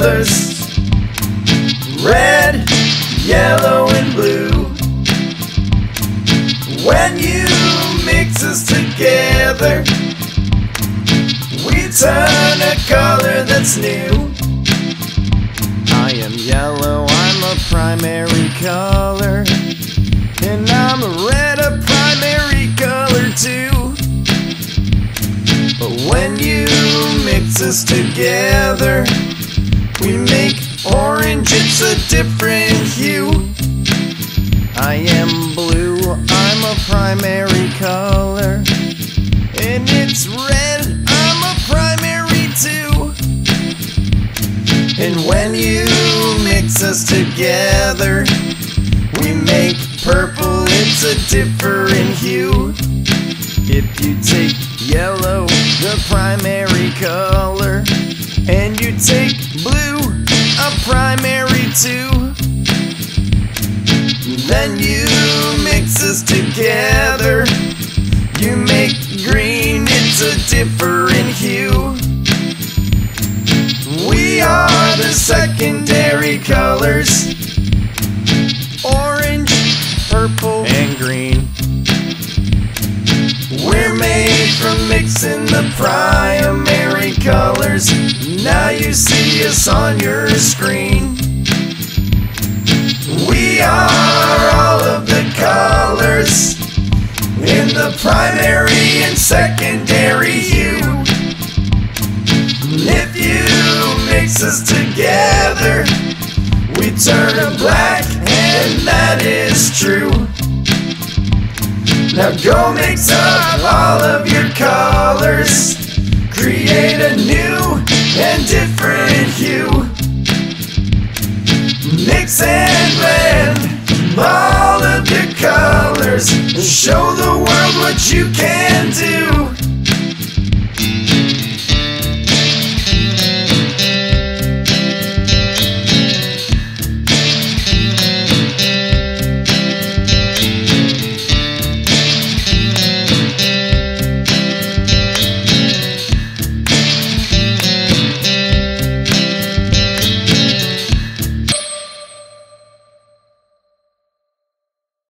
colors, red, yellow, and blue. When you mix us together, we turn a color that's new. I am yellow, I'm a primary color, and I'm red, a primary color too. But when you mix us together, we make orange, it's a different hue. I am blue, I'm a primary color, and it's red, I'm a primary too. And when you mix us together, we make purple, it's a different hue. If you take yellow, the primary color, and you take blue, a primary too, then you mix us together, you make green, it's a different hue. We are the secondary colors, orange, purple, and green. We're made from mixing the primary colors. Now you see us on your screen. We are all of the colors in the primary and secondary hue. If you mix us together, we turn a black, and that is true. Now go mix up all of your colors, create a new and different hue. Mix and blend.